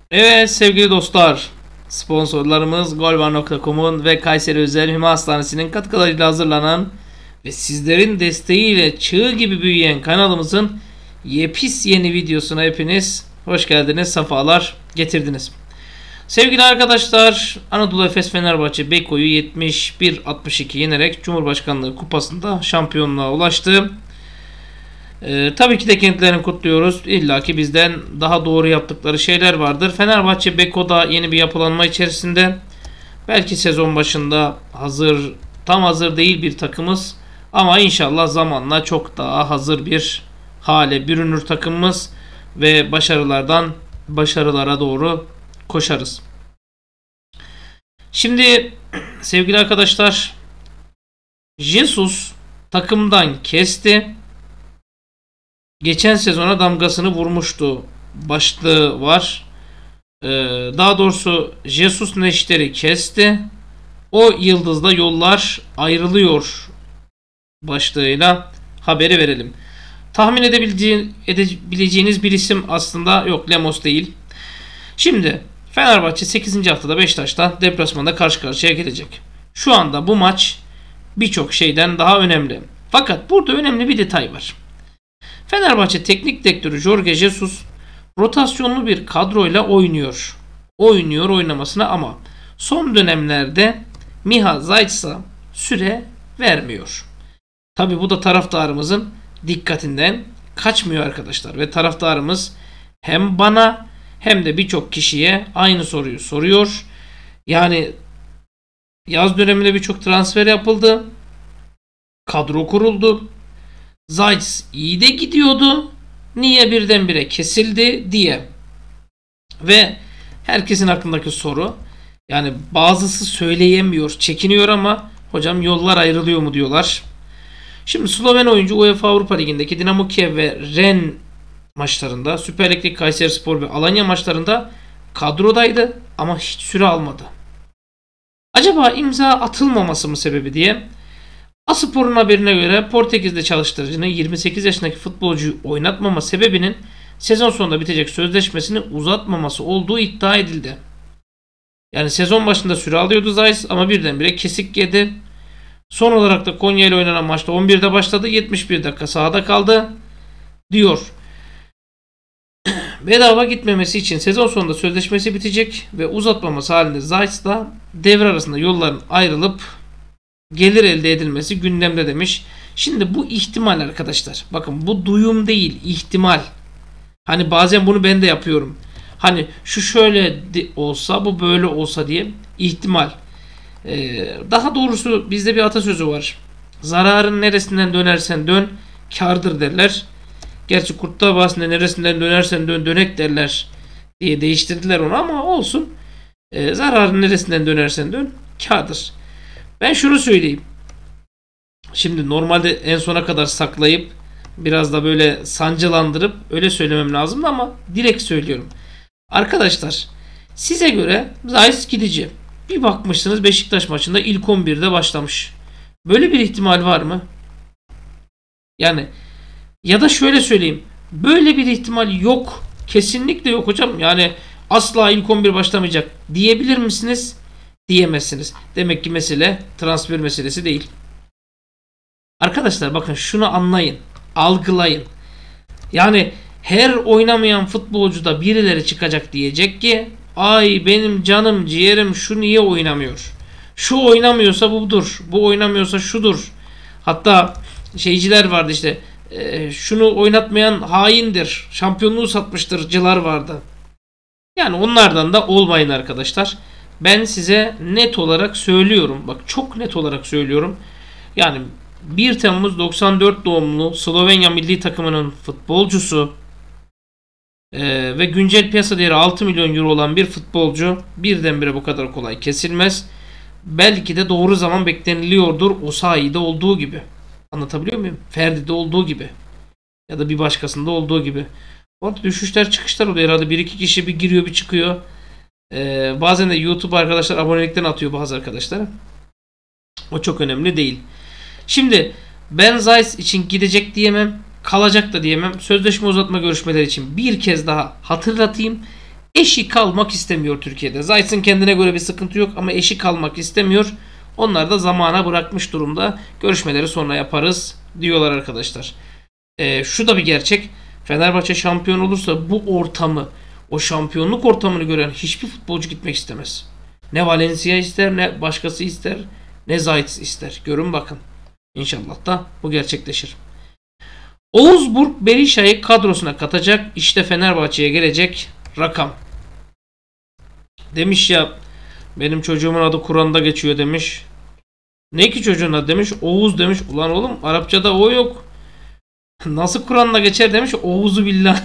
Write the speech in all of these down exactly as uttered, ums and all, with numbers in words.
Evet sevgili dostlar, sponsorlarımız golvar nokta com'un ve Kayseri Özel Hüma Hastanesi'nin katkılarıyla hazırlanan ve sizlerin desteğiyle çığ gibi büyüyen kanalımızın yepis yeni videosuna hepiniz hoş geldiniz, sefalar getirdiniz. Sevgili arkadaşlar, Anadolu Efes Fenerbahçe Beko'yu yetmiş bir altmış iki yenerek Cumhurbaşkanlığı Kupası'nda şampiyonluğa ulaştı. Ee, tabii ki de kendilerini kutluyoruz. İlla ki bizden daha doğru yaptıkları şeyler vardır. Fenerbahçe Beko'da yeni bir yapılanma içerisinde. Belki sezon başında hazır, tam hazır değil bir takımız. Ama inşallah zamanla çok daha hazır bir hale bürünür takımımız. Ve başarılardan başarılara doğru koşarız. Şimdi sevgili arkadaşlar, Jesus takımdan kesti. Geçen sezona damgasını vurmuştu başlığı var. Ee, daha doğrusu Jesus neşteri kesti. O yıldızda yollar ayrılıyor başlığıyla haberi verelim. Tahmin edebileceğiniz, edebileceğiniz bir isim aslında yok, Lemos değil. Şimdi Fenerbahçe sekizinci haftada Beşiktaş'ta deplasmanda karşı karşıya gelecek. Şu anda bu maç birçok şeyden daha önemli. Fakat burada önemli bir detay var. Fenerbahçe Teknik Direktörü Jorge Jesus rotasyonlu bir kadroyla oynuyor. Oynuyor oynamasına ama son dönemlerde Miha Zajc'a süre vermiyor. Tabi bu da taraftarımızın dikkatinden kaçmıyor arkadaşlar. Ve taraftarımız hem bana hem de birçok kişiye aynı soruyu soruyor. Yani yaz döneminde birçok transfer yapıldı. Kadro kuruldu. Zajc iyi de gidiyordu. Niye birdenbire kesildi diye. Ve herkesin aklındaki soru, yani bazısı söyleyemiyor, çekiniyor ama hocam yollar ayrılıyor mu diyorlar. Şimdi Sloven oyuncu UEFA Avrupa Ligi'ndeki Dinamo Kiev ve Ren maçlarında, Süper Lig'deki Kayserispor ve Alanya maçlarında kadrodaydı ama hiç süre almadı. Acaba imza atılmaması mı sebebi diye Aspor'un haberine göre Portekiz'de çalıştırıcının yirmi sekiz yaşındaki futbolcuyu oynatmama sebebinin sezon sonunda bitecek sözleşmesini uzatmaması olduğu iddia edildi. Yani sezon başında süre alıyordu Zajc ama birdenbire kesik yedi. Son olarak da Konya ile oynanan maçta on birde başladı, yetmiş bir dakika sahada kaldı diyor. Bedava gitmemesi için sezon sonunda sözleşmesi bitecek ve uzatmaması halinde Zajc'la devre arasında yolların ayrılıp gelir elde edilmesi gündemde demiş. Şimdi bu ihtimal arkadaşlar. Bakın bu duyum değil, ihtimal. Hani bazen bunu ben de yapıyorum. Hani şu şöyle olsa, bu böyle olsa diye ihtimal. Ee, daha doğrusu bizde bir atasözü var. Zararın neresinden dönersen dön, kârdır derler. Gerçi Kurtlar Vadisi'nde neresinden dönersen dön, dönek derler diye değiştirdiler onu ama olsun. Ee, zararın neresinden dönersen dön, kârdır. Ben şunu söyleyeyim. Şimdi normalde en sona kadar saklayıp biraz da böyle sancılandırıp öyle söylemem lazım ama direkt söylüyorum. Arkadaşlar, size göre Zajc gidici. Bir bakmışsınız Beşiktaş maçında ilk on birde başlamış. Böyle bir ihtimal var mı? Yani ya da şöyle söyleyeyim. Böyle bir ihtimal yok. Kesinlikle yok hocam. Yani asla ilk on bir başlamayacak diyebilir misiniz? Diyemezsiniz. Demek ki mesele transfer meselesi değil. Arkadaşlar bakın şunu anlayın. Algılayın. Yani her oynamayan futbolcuda birileri çıkacak diyecek ki ay benim canım ciğerim şu niye oynamıyor? Şu oynamıyorsa budur. Bu oynamıyorsa şudur. Hatta şeyciler vardı işte, e, şunu oynatmayan haindir. Şampiyonluğu satmıştırcılar vardı. Yani onlardan da olmayın arkadaşlar. Ben size net olarak söylüyorum. Bak çok net olarak söylüyorum. Yani bir Temmuz doksan dört doğumlu Slovenya milli takımının futbolcusu ee, ve güncel piyasa değeri altı milyon euro olan bir futbolcu birdenbire bu kadar kolay kesilmez. Belki de doğru zaman bekleniliyordur. Osayi'de olduğu gibi. Anlatabiliyor muyum? Ferdi'de olduğu gibi. Ya da bir başkasında olduğu gibi. Orada düşüşler çıkışlar oluyor herhalde. Bir iki kişi bir giriyor bir çıkıyor. Ee, bazen de YouTube arkadaşlar abonelikten atıyor bazı arkadaşlar. O çok önemli değil. Şimdi ben Zajc için gidecek diyemem. Kalacak da diyemem. Sözleşme uzatma görüşmeleri için bir kez daha hatırlatayım. Eşi kalmak istemiyor Türkiye'de. Zayt'ın kendine göre bir sıkıntı yok ama eşi kalmak istemiyor. Onlar da zamana bırakmış durumda. Görüşmeleri sonra yaparız diyorlar arkadaşlar. Ee, şu da bir gerçek. Fenerbahçe şampiyon olursa bu ortamı, o şampiyonluk ortamını gören hiçbir futbolcu gitmek istemez. Ne Valencia ister, ne başkası ister, ne Zayt ister. Görün bakın. İnşallah da bu gerçekleşir. Augsburg Berisha'yı kadrosuna katacak. İşte Fenerbahçe'ye gelecek rakam. Demiş ya, benim çocuğumun adı Kur'an'da geçiyor demiş. Ne ki çocuğun adı demiş. Oğuz demiş. Ulan oğlum Arapçada o yok. Nasıl Kur'an'da geçer demiş. Oğuzu billah.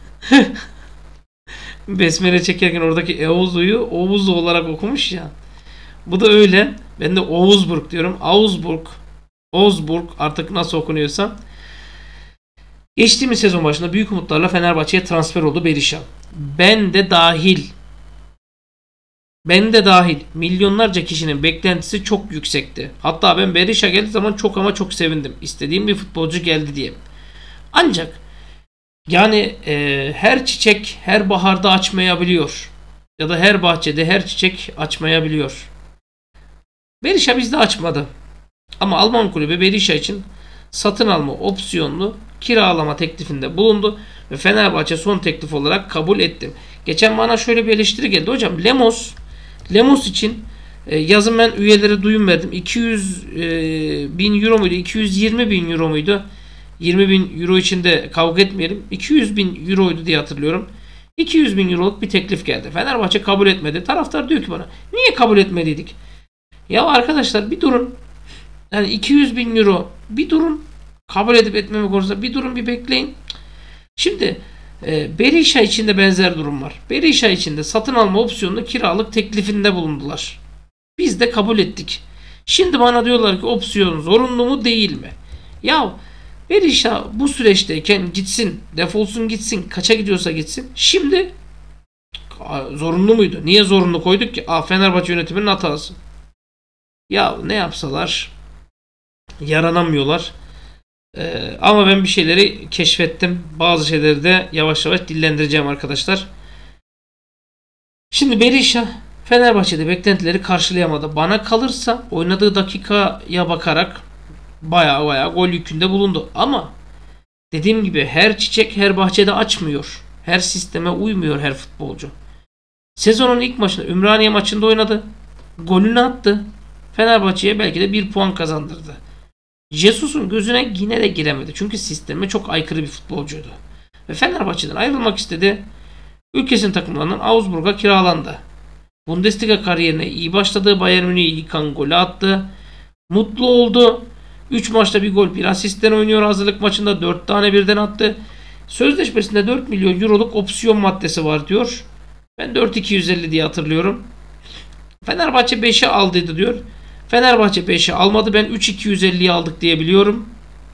Besmele çekerken oradaki Eozu'yu Oğuzu olarak okumuş ya. Bu da öyle. Ben de Augsburg diyorum. Augsburg. Augsburg artık nasıl okunuyorsa. Geçtiğimiz sezon başında büyük umutlarla Fenerbahçe'ye transfer oldu Berisha. Ben de dahil. Ben de dahil. Milyonlarca kişinin beklentisi çok yüksekti. Hatta ben Berisha geldiği zaman çok ama çok sevindim. İstediğim bir futbolcu geldi diye. Ancak yani e, her çiçek her baharda açmayabiliyor. Ya da her bahçede her çiçek açmayabiliyor. Berisha bizde açmadı. Ama Alman kulübü Berisha için satın alma opsiyonlu kiralama teklifinde bulundu ve Fenerbahçe son teklif olarak kabul etti. Geçen bana şöyle bir eleştiri geldi. Hocam Lemos Lemos için e, yazın ben üyelere duyum verdim. iki yüz e, bin euro muydu? iki yüz yirmi bin euro muydu? yirmi bin euro için de kavga etmeyelim. iki yüz bin euroydu diye hatırlıyorum. iki yüz bin euroluk bir teklif geldi. Fenerbahçe kabul etmedi. Taraftar diyor ki bana, niye kabul etmeliydik? Ya arkadaşlar bir durun. Yani iki yüz bin euro bir durun. Kabul edip etmeme konusunda bir durun, bir bekleyin. Şimdi e, Berisha için de benzer durum var. Berisha için de satın alma opsiyonlu kiralık teklifinde bulundular. Biz de kabul ettik. Şimdi bana diyorlar ki opsiyon zorunlu mu değil mi? Ya Berisha bu süreçteyken gitsin, defolsun gitsin, kaça gidiyorsa gitsin. Şimdi zorunlu muydu? Niye zorunlu koyduk ki? Aa, Fenerbahçe yönetiminin hatası. Ya ne yapsalar yaranamıyorlar. Ee, ama ben bir şeyleri keşfettim. Bazı şeyleri de yavaş yavaş dillendireceğim arkadaşlar. Şimdi Berisha Fenerbahçe'de beklentileri karşılayamadı. Bana kalırsa oynadığı dakikaya bakarak baya baya gol yükünde bulundu. Ama dediğim gibi her çiçek her bahçede açmıyor. Her sisteme uymuyor her futbolcu. Sezonun ilk maçında Ümraniye maçında oynadı. Golünü attı. Fenerbahçe'ye belki de bir puan kazandırdı. Jesus'un gözüne yine de giremedi. Çünkü sisteme çok aykırı bir futbolcuydu. Ve Fenerbahçe'den ayrılmak istedi. Ülkesinin takımlarından Augsburg'a kiralandı. Bundesliga kariyerine iyi başladı. Bayern Münih'e ilk an golü attı. Mutlu oldu. üç maçta bir gol bir asistten oynuyor. Hazırlık maçında dört tane birden attı. Sözleşmesinde dört milyon euroluk opsiyon maddesi var diyor. Ben dört bin iki yüz elli diye hatırlıyorum. Fenerbahçe beşe aldıydı diyor. Fenerbahçe beşe almadı. Ben üç bin iki yüz elliyi aldık diye biliyorum.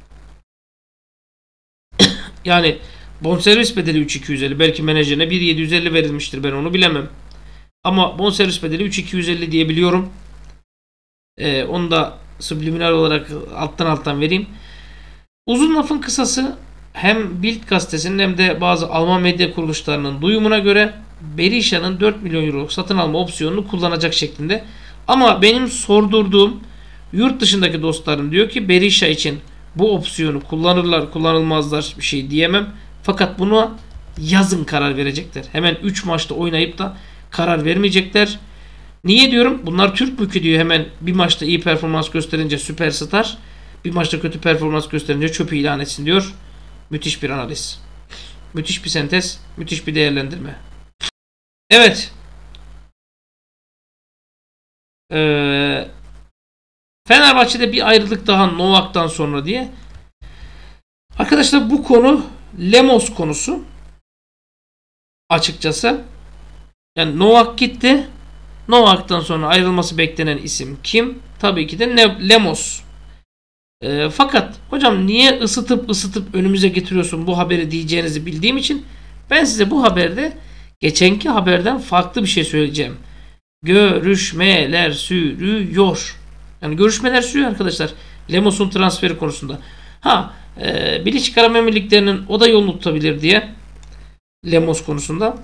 Yani bonservis bedeli üç bin iki yüz elli. Belki menajerine bir bin yedi yüz elli verilmiştir. Ben onu bilemem. Ama bonservis bedeli üç bin iki yüz elli diye biliyorum. Ee, onu da subliminal olarak alttan alttan vereyim. Uzun lafın kısası, hem Bild gazetesinin hem de bazı Alman medya kuruluşlarının duyumuna göre Berisha'nın dört milyon euro satın alma opsiyonunu kullanacak şeklinde. Ama benim sordurduğum yurt dışındaki dostlarım diyor ki Berisha için bu opsiyonu kullanırlar kullanılmazlar bir şey diyemem. Fakat buna yazın karar verecekler. Hemen üç maçta oynayıp da karar vermeyecekler. Niye diyorum? Bunlar Türk mülkü diyor, hemen bir maçta iyi performans gösterince süperstar, bir maçta kötü performans gösterince çöpü ilan etsin diyor. Müthiş bir analiz. Müthiş bir sentez. Müthiş bir değerlendirme. Evet. Ee, Fenerbahçe'de bir ayrılık daha Novak'tan sonra diye. Arkadaşlar bu konu Lemos konusu. Açıkçası. Yani Novak gitti. Novak'tan sonra ayrılması beklenen isim kim? Tabii ki de Lemos. E, fakat hocam niye ısıtıp ısıtıp önümüze getiriyorsun bu haberi diyeceğinizi bildiğim için ben size bu haberde geçenki haberden farklı bir şey söyleyeceğim. Görüşmeler sürüyor. Yani görüşmeler sürüyor arkadaşlar. Lemos'un transferi konusunda. Ha, e, Birleşik Arap Emirlikleri'nin o da yolunu tutabilir diye Lemos konusunda.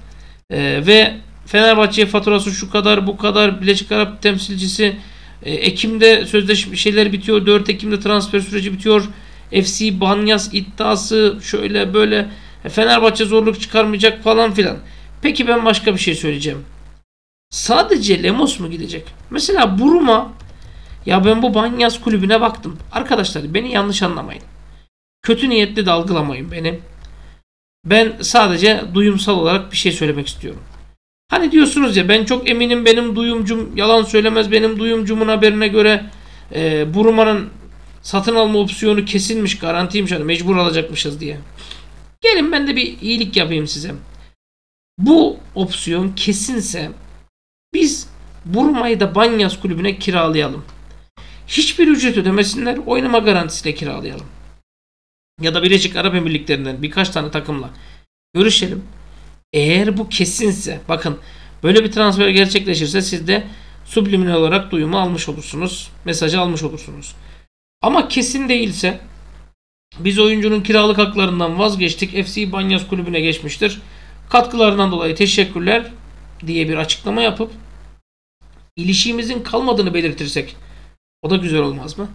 Ee, ve Fenerbahçe'ye faturası şu kadar bu kadar, Birleşik Arap temsilcisi e, Ekim'de sözleşme şeyler bitiyor, dört Ekim'de transfer süreci bitiyor, F C Banyas iddiası şöyle böyle, e, Fenerbahçe zorluk çıkarmayacak falan filan. Peki ben başka bir şey söyleyeceğim. Sadece Lemos mu gidecek? Mesela Buruma, ya ben bu Banyas kulübüne baktım. Arkadaşlar beni yanlış anlamayın. Kötü niyetli de algılamayın beni. Ben sadece duyumsal olarak bir şey söylemek istiyorum. Hani diyorsunuz ya, ben çok eminim benim duyumcum yalan söylemez, benim duyumcumun haberine göre e, Buruma'nın satın alma opsiyonu kesinmiş, garantiymiş, hani mecbur alacakmışız diye. Gelin ben de bir iyilik yapayım size. Bu opsiyon kesinse biz Buruma'yı da Banyas kulübüne kiralayalım. Hiçbir ücret ödemesinler, oynama garantisiyle kiralayalım. Ya da Birleşik Arap Emirlikleri'nden birkaç tane takımla görüşelim. Eğer bu kesinse, bakın böyle bir transfer gerçekleşirse siz de subliminal olarak duyumu almış olursunuz. Mesajı almış olursunuz. Ama kesin değilse biz oyuncunun kiralık haklarından vazgeçtik, F C Banyas kulübüne geçmiştir, katkılarından dolayı teşekkürler diye bir açıklama yapıp ilişkimizin kalmadığını belirtirsek o da güzel olmaz mı?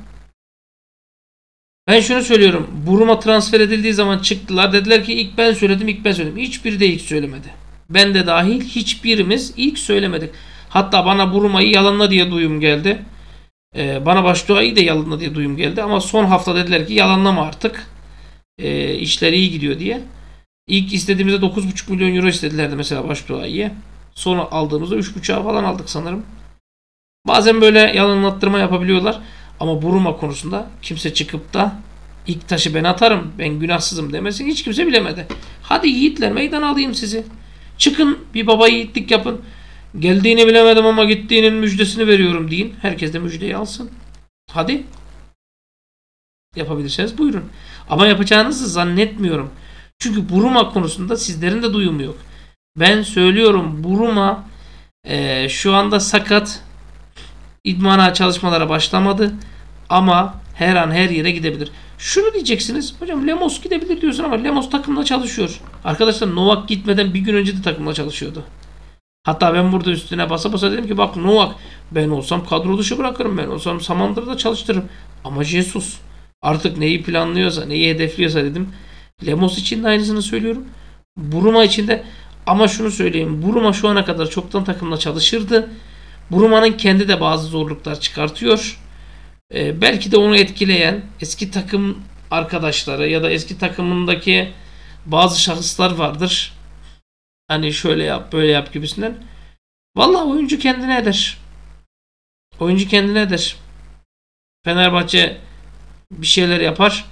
Ben şunu söylüyorum. Buruma transfer edildiği zaman çıktılar. Dediler ki ilk ben söyledim, ilk ben söyledim. Hiçbiri de ilk söylemedi. Ben de dahil hiçbirimiz ilk söylemedik. Hatta bana Buruma'yı yalanla diye duyum geldi. Ee, bana Başduay'ı da yalanla diye duyum geldi. Ama son hafta dediler ki yalanlama artık. Ee, işler iyi gidiyor diye. İlk istediğimizde dokuz buçuk milyon euro istedilerdi mesela Başduay'ı. Sonra aldığımızda üç buçuğa falan aldık sanırım. Bazen böyle yalanlattırma yapabiliyorlar. Ama Buruma konusunda kimse çıkıp da ilk taşı ben atarım, ben günahsızım demesin, hiç kimse bilemedi. Hadi yiğitler, meydan alayım sizi. Çıkın bir baba yiğitlik yapın. Geldiğini bilemedim ama gittiğinin müjdesini veriyorum deyin. Herkes de müjdeyi alsın. Hadi. Yapabilirseniz buyurun. Ama yapacağınızı zannetmiyorum. Çünkü Buruma konusunda sizlerin de duyumu yok. Ben söylüyorum, Buruma e, şu anda sakat. İdmana çalışmalara başlamadı. Ama her an her yere gidebilir. Şunu diyeceksiniz. Hocam Lemos gidebilir diyorsun ama Lemos takımla çalışıyor. Arkadaşlar Novak gitmeden bir gün önce de takımla çalışıyordu. Hatta ben burada üstüne basa basa dedim ki bak Novak, ben olsam kadro dışı bırakırım, ben olsam Samandıra'da çalıştırırım. Ama Jesus artık neyi planlıyorsa, neyi hedefliyorsa dedim. Lemos için de aynısını söylüyorum. Buruma için de, ama şunu söyleyeyim. Buruma şu ana kadar çoktan takımla çalışırdı. Buruma'nın kendi de bazı zorluklar çıkartıyor. Ee, belki de onu etkileyen eski takım arkadaşları ya da eski takımındaki bazı şahıslar vardır. Hani şöyle yap, böyle yap gibisinden. Vallahi oyuncu kendine eder. Oyuncu kendine eder. Fenerbahçe bir şeyler yapar.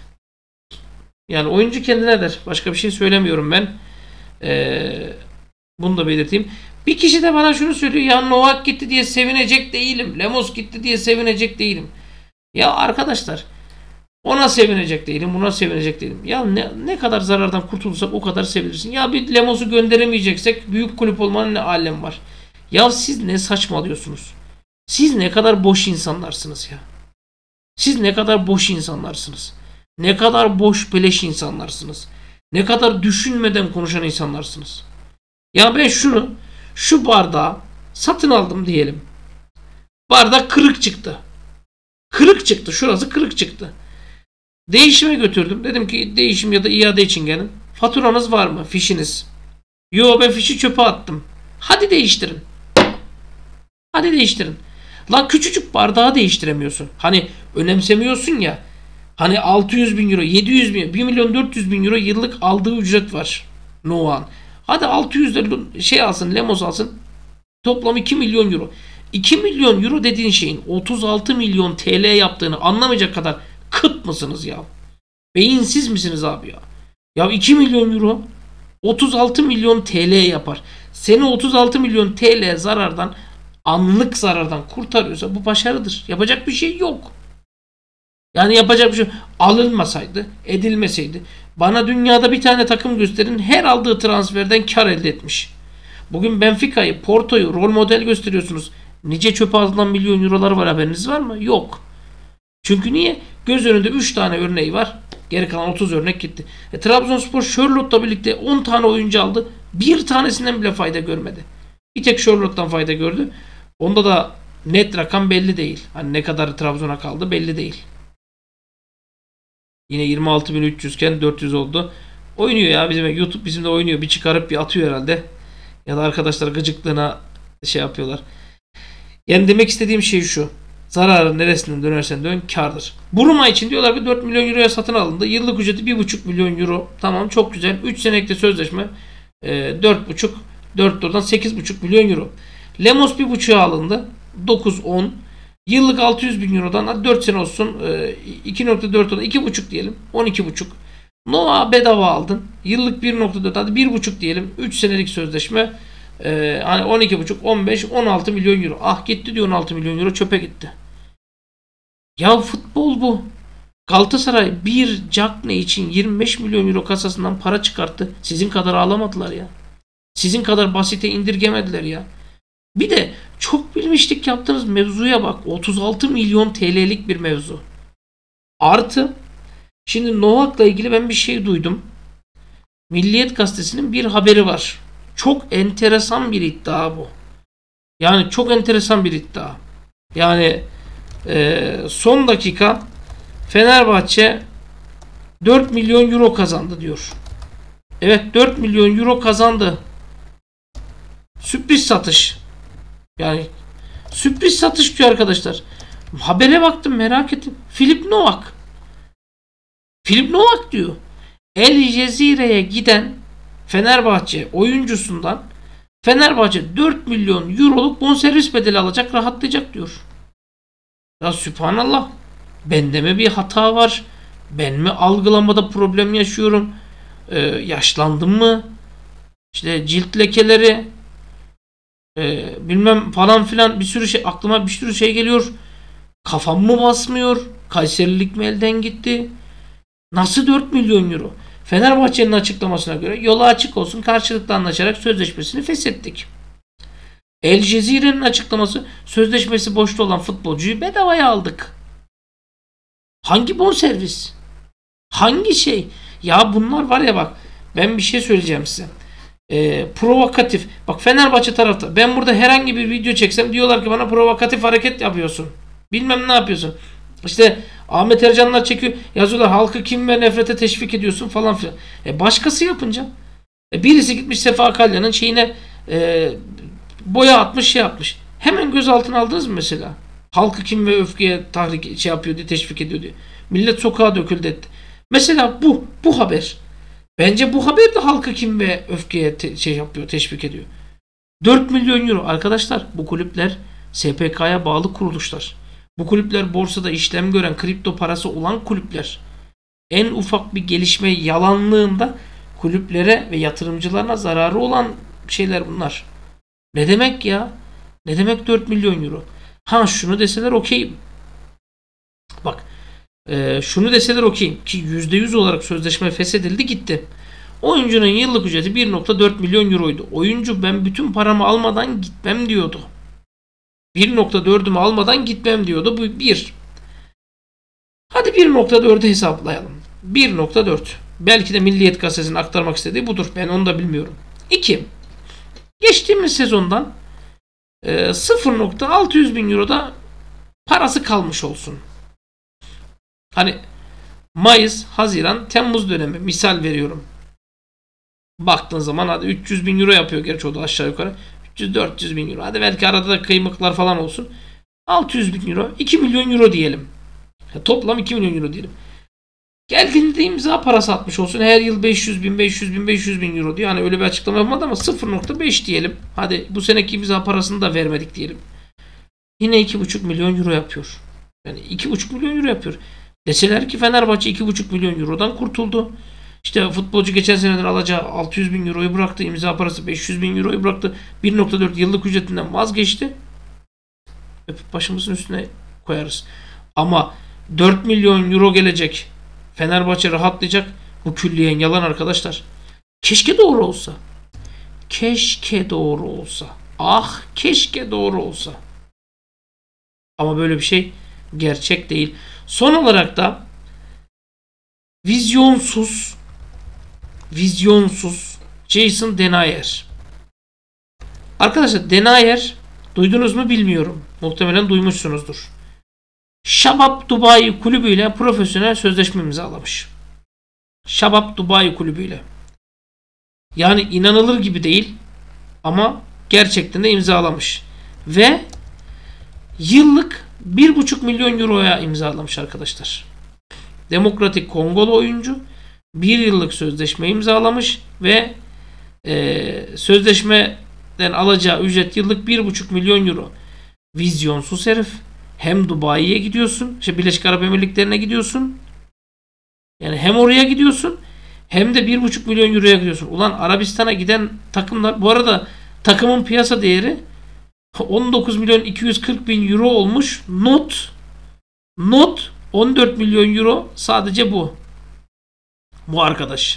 Yani oyuncu kendine eder. Başka bir şey söylemiyorum ben. Ee, bunu da belirteyim. Bir kişi de bana şunu söylüyor. Ya Novak gitti diye sevinecek değilim. Lemos gitti diye sevinecek değilim. Ya arkadaşlar, ona sevinecek değilim, buna sevinecek değilim. Ya ne, ne kadar zarardan kurtulursak o kadar sevinirsin. Ya bir Lemos'u gönderemeyeceksek büyük kulüp olmanın ne alem var. Ya siz ne saçmalıyorsunuz? Siz ne kadar boş insanlarsınız ya. Siz ne kadar boş insanlarsınız. Ne kadar boş beleş insanlarsınız. Ne kadar düşünmeden konuşan insanlarsınız. Ya ben şunu, şu bardağı satın aldım diyelim. Bardak kırık çıktı. Kırık çıktı. Şurası kırık çıktı. Değişime götürdüm. Dedim ki değişim ya da iade için gelin. Faturanız var mı? Fişiniz. Yo, ben fişi çöpe attım. Hadi değiştirin. Hadi değiştirin. Lan küçücük bardağı değiştiremiyorsun. Hani önemsemiyorsun ya. Hani altı yüz bin euro, yedi yüz bin, bir milyon dört yüz bin euro yıllık aldığı ücret var Noah'ın. Hadi altı yüz de şey alsın, Lemos alsın. Toplam iki milyon euro. iki milyon euro dediğin şeyin otuz altı milyon T L yaptığını anlamayacak kadar kıt mısınız ya? Beyinsiz misiniz abi ya? Ya iki milyon euro otuz altı milyon T L yapar. Seni otuz altı milyon T L zarardan, anlık zarardan kurtarıyorsa bu başarıdır. Yapacak bir şey yok. Yani yapacak bir şey alınmasaydı, edilmeseydi. Bana dünyada bir tane takım gösterin, her aldığı transferden kar elde etmiş. Bugün Benfica'yı, Porto'yu rol model gösteriyorsunuz. Nice çöpe atılan milyon eurolar var, haberiniz var mı? Yok. Çünkü niye? Göz önünde üç tane örneği var. Geri kalan otuz örnek gitti. E, Trabzonspor Charlotte'la birlikte on tane oyuncu aldı. Bir tanesinden bile fayda görmedi. Bir tek Charlotte'dan fayda gördü. Onda da net rakam belli değil. Hani ne kadar Trabzon'a kaldı belli değil. Yine yirmi altı bin üç yüz iken dört yüz oldu. Oynuyor ya bizim YouTube bizimle oynuyor. Bir çıkarıp bir atıyor herhalde. Ya da arkadaşlar gıcıklığına şey yapıyorlar. Yani demek istediğim şey şu. Zararın neresinden dönersen dön kârdır. Buruma için diyorlar ki dört milyon euroya satın alındı. Yıllık ücreti bir buçuk milyon euro. Tamam çok güzel. üç senelikte sözleşme. E, dört buçuk dört dolardan sekiz buçuk milyon euro. Lemos bir buçuğa alındı. dokuz on. Yıllık altı yüz bin eurodan hadi dört sene olsun. E, iki nokta dört olan iki buçuk diyelim. on iki buçuk. Noah bedava aldın. Yıllık bir nokta dört hadi bir buçuk diyelim. üç senelik sözleşme. Ee, hani on iki buçuk, on beş, on altı milyon euro. Ah gitti diyor on altı milyon euro çöpe gitti. Ya futbol bu. Galatasaray bir Cagney için yirmi beş milyon euro kasasından para çıkarttı. Sizin kadar ağlamadılar ya. Sizin kadar basite indirgemediler ya. Bir de çok bilmişlik yaptığınız mevzuya bak. otuz altı milyon T L'lik bir mevzu. Artı şimdi Novak'la ilgili ben bir şey duydum. Milliyet Gazetesi'nin bir haberi var. Çok enteresan bir iddia bu. Yani çok enteresan bir iddia. Yani e, son dakika Fenerbahçe dört milyon euro kazandı diyor. Evet dört milyon euro kazandı. Sürpriz satış. Yani sürpriz satış diyor arkadaşlar. Habere baktım merak ettim. Filip Novak. Filip Novak diyor. El Cezire'ye giden Fenerbahçe oyuncusundan Fenerbahçe dört milyon euroluk bonservis bedeli alacak, rahatlayacak diyor. Ya sübhanallah. Bende mi bir hata var? Ben mi algılamada problem yaşıyorum? Ee, yaşlandım mı? İşte cilt lekeleri e, bilmem falan filan bir sürü şey aklıma bir sürü şey geliyor. Kafam mı basmıyor? Kayserilik mi elden gitti? Nasıl dört milyon euro? Fenerbahçe'nin açıklamasına göre yolu açık olsun karşılıklı anlaşarak sözleşmesini feshettik. El Cezire'nin açıklaması sözleşmesi boşta olan futbolcuyu bedavaya aldık. Hangi bonservis? Hangi şey? Ya bunlar var ya bak ben bir şey söyleyeceğim size. Ee, provokatif. Bak Fenerbahçe tarafta ben burada herhangi bir video çeksem diyorlar ki bana provokatif hareket yapıyorsun. Bilmem ne yapıyorsun. İşte Ahmet Ercanlar çekiyor. Yazıyorlar halkı kim ve nefrete teşvik ediyorsun falan filan. E başkası yapınca. E birisi gitmiş Sefa Kalya'nın şeyine e, boya atmış şey yapmış. Hemen gözaltına aldınız mı mesela? Halkı kim ve öfkeye tahrik şey yapıyor diye teşvik ediyor diye. Millet sokağa döküldü etti. Mesela bu. Bu haber. Bence bu haber de halkı kim ve öfkeye te- şey yapıyor, teşvik ediyor. dört milyon euro. Arkadaşlar bu kulüpler S P K'ya bağlı kuruluşlar. Bu kulüpler borsada işlem gören kripto parası olan kulüpler. En ufak bir gelişme yalanlığında kulüplere ve yatırımcılarına zararı olan şeyler bunlar. Ne demek ya? Ne demek dört milyon euro? Ha şunu deseler okeyim. Bak e, şunu deseler okeyim ki yüzde yüz olarak sözleşme feshedildi gitti. Oyuncunun yıllık ücreti bir nokta dört milyon euroydu. Oyuncu ben bütün paramı almadan gitmem diyordu. bir nokta dördümü almadan gitmem diyordu. Bu bir. Hadi bir nokta dördü hesaplayalım. bir nokta dört. Belki de Milliyet Gazetesi'nin aktarmak istediği budur. Ben onu da bilmiyorum. iki. Geçtiğimiz sezondan e, sıfır nokta altı yüz bin euroda parası kalmış olsun. Hani Mayıs, Haziran, Temmuz dönemi misal veriyorum. Baktığın zaman hadi üç yüz bin euro yapıyor gerçi o da aşağı yukarı. üç yüz dört yüz bin euro. Hadi belki arada da kıymıklar falan olsun. altı yüz bin euro. iki milyon euro diyelim. Ya toplam iki milyon euro diyelim. Geldiğinde de imza parası atmış olsun. Her yıl beş yüz bin, beş yüz bin, beş yüz bin euro diyor. Hani öyle bir açıklama yapmadı ama sıfır nokta beş diyelim. Hadi bu seneki imza parasını da vermedik diyelim. Yine iki buçuk milyon euro yapıyor. Yani iki buçuk milyon euro yapıyor. Deseler ki Fenerbahçe iki buçuk milyon eurodan kurtuldu. İşte futbolcu geçen seneden alacağı altı yüz bin euroyu bıraktı. İmza parası beş yüz bin euroyu bıraktı. bir nokta dört yıllık ücretinden vazgeçti. Öpüp başımızın üstüne koyarız. Ama dört milyon euro gelecek. Fenerbahçe rahatlayacak. Bu külliyen yalan arkadaşlar. Keşke doğru olsa. Keşke doğru olsa. Ah keşke doğru olsa. Ama böyle bir şey gerçek değil. Son olarak da Vizyonsuz vizyonsuz Jason Denayer. Arkadaşlar Denayer duydunuz mu bilmiyorum. Muhtemelen duymuşsunuzdur. Shabab Dubai kulübüyle profesyonel sözleşme imzalamış. Shabab Dubai kulübüyle. Yani inanılır gibi değil ama gerçekten de imzalamış. Ve yıllık bir buçuk milyon euroya imzalamış arkadaşlar. Demokratik Kongolu oyuncu bir yıllık sözleşme imzalamış ve e, sözleşmeden alacağı ücret yıllık bir buçuk milyon euro. Vizyonsuz herif. Hem Dubai'ye gidiyorsun, işte Birleşik Arap Emirlikleri'ne gidiyorsun. Yani hem oraya gidiyorsun hem de bir buçuk milyon euroya gidiyorsun. Ulan Arabistan'a giden takımlar, bu arada takımın piyasa değeri on dokuz milyon iki yüz kırk bin euro olmuş. Not not on dört milyon euro sadece bu. Bu arkadaş.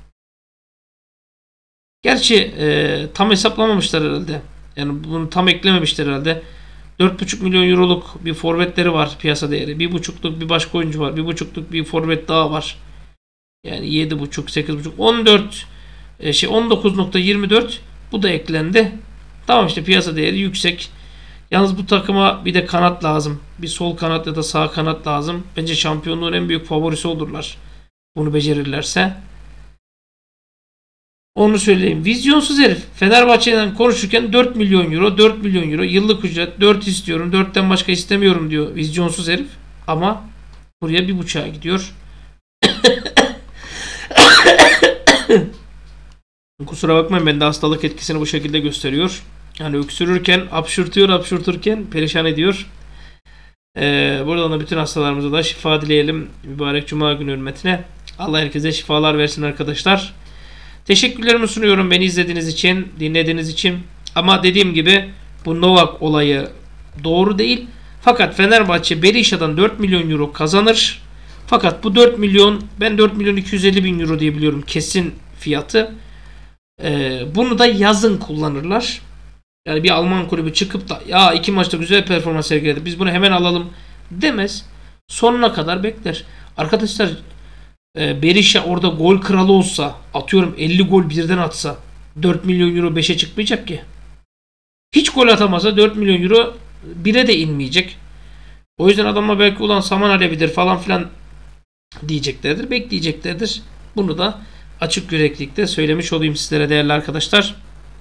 Gerçi e, tam hesaplamamışlar herhalde. Yani bunu tam eklememişler herhalde. dört buçuk milyon euroluk bir forvetleri var piyasa değeri. bir buçukluk bir başka oyuncu var. bir buçukluk bir forvet daha var. Yani yedi buçuk, sekiz buçuk, on dört e, şey on dokuz nokta yirmi dört bu da eklendi. Tamam işte piyasa değeri yüksek. Yalnız bu takıma bir de kanat lazım. Bir sol kanat ya da sağ kanat lazım. Bence şampiyonluğun en büyük favorisi olurlar. Bunu becerirlerse. Onu söyleyeyim. Vizyonsuz herif. Fenerbahçe'den konuşurken dört milyon euro, dört milyon euro yıllık ücret, dört istiyorum, dörtten başka istemiyorum diyor vizyonsuz herif. Ama buraya bir buçuğa gidiyor. Kusura bakmayın, bende hastalık etkisini bu şekilde gösteriyor. Yani öksürürken, hapşırtıyor, hapşırtırken perişan ediyor. Ee, buradan da bütün hastalarımıza da şifa dileyelim. Mübarek Cuma günü hürmetine. Allah herkese şifalar versin arkadaşlar. Teşekkürlerimi sunuyorum beni izlediğiniz için, dinlediğiniz için. Ama dediğim gibi bu Novak olayı doğru değil. Fakat Fenerbahçe Berisha'dan dört milyon euro kazanır. Fakat bu dört milyon, ben dört milyon iki yüz elli bin euro diye biliyorum kesin fiyatı. Ee, bunu da yazın kullanırlar. Yani bir Alman kulübü çıkıp da ya iki maçta güzel performans sergiledi, biz bunu hemen alalım demez. Sonuna kadar bekler. Arkadaşlar e, Berisha orada gol kralı olsa, atıyorum elli gol birden atsa dört milyon euro beşe çıkmayacak ki. Hiç gol atamasa dört milyon euro bire de inmeyecek. O yüzden adamlar belki ulan saman alevidir falan filan diyeceklerdir, bekleyeceklerdir. Bunu da açık yüreklilikte söylemiş olayım sizlere değerli arkadaşlar.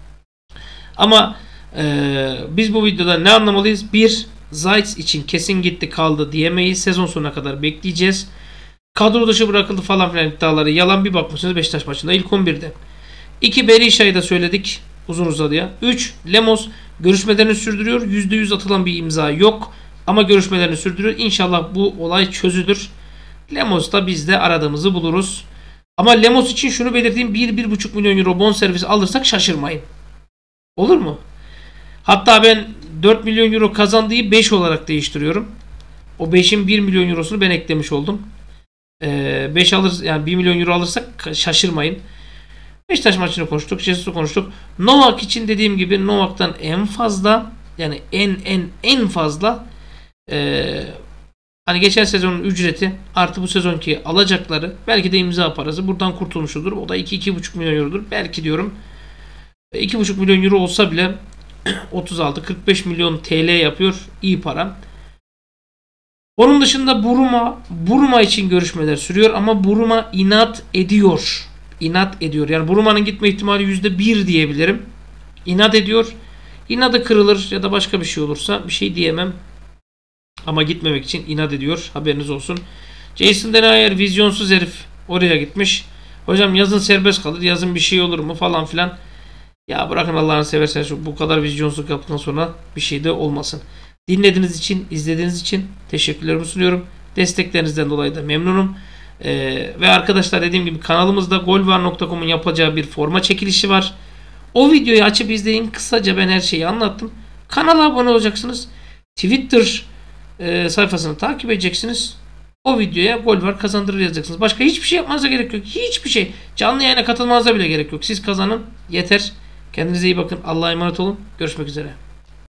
Ama e, biz bu videoda ne anlamalıyız? Bir, Zayt için kesin gitti kaldı diyemeyiz. Sezon sonuna kadar bekleyeceğiz. Kadro dışı bırakıldı falan filan iddiaları yalan, bir bakmışsınız Beşiktaş maçında ilk on birde. iki, Berisha'yı da söyledik uzun uzadıya. üç, Lemos görüşmelerini sürdürüyor. yüzde yüz atılan bir imza yok. Ama görüşmelerini sürdürüyor. İnşallah bu olay çözülür. Lemos'ta biz de aradığımızı buluruz. Ama Lemos için şunu belirteyim. bir bir buçuk milyon euro bonservis alırsak şaşırmayın. Olur mu? Hatta ben dört milyon euro kazandığı beş olarak değiştiriyorum. O beşin bir milyon eurosunu ben eklemiş oldum. Ee, beş alır, yani bir milyon euro alırsak şaşırmayın. Beşiktaş maçını konuştuk. Jesus'u konuştuk. Novak için dediğim gibi Novak'tan en fazla, yani en en en fazla ee, hani geçen sezonun ücreti artı bu sezonki alacakları, belki de imza parası buradan kurtulmuş olur. O da iki iki buçuk milyon eurodur. Belki diyorum iki buçuk milyon euro olsa bile otuz altı kırk beş milyon T L yapıyor. İyi para. Onun dışında Buruma Buruma için görüşmeler sürüyor ama Buruma inat ediyor. İnat ediyor. Yani Buruma'nın gitme ihtimali yüzde bir diyebilirim. İnat ediyor. İnadı kırılır ya da başka bir şey olursa bir şey diyemem. Ama gitmemek için inat ediyor. Haberiniz olsun. Jason Denayer vizyonsuz herif oraya gitmiş. Hocam yazın serbest kalır. Yazın bir şey olur mu falan filan. Ya bırakın Allah'ını severseniz, bu kadar vizyonsuzluk yaptıktan sonra bir şey de olmasın. Dinlediğiniz için, izlediğiniz için teşekkürlerimi sunuyorum. Desteklerinizden dolayı da memnunum. Ee, ve arkadaşlar dediğim gibi kanalımızda golvar nokta com'un yapacağı bir forma çekilişi var. O videoyu açıp izleyin. Kısaca ben her şeyi anlattım. Kanala abone olacaksınız. Twitter e, sayfasını takip edeceksiniz. O videoya golvar kazandırır yazacaksınız. Başka hiçbir şey yapmanıza gerek yok. Hiçbir şey. Canlı yayına katılmanıza bile gerek yok. Siz kazanın yeter. Kendinize iyi bakın. Allah'a emanet olun. Görüşmek üzere.